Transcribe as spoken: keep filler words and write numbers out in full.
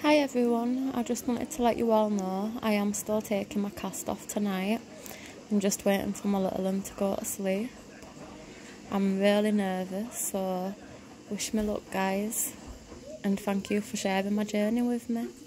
Hi everyone, I just wanted to let you all know I am still taking my cast off tonight. I'm just waiting for my little one to go to sleep. I'm really nervous, so wish me luck guys, and thank you for sharing my journey with me.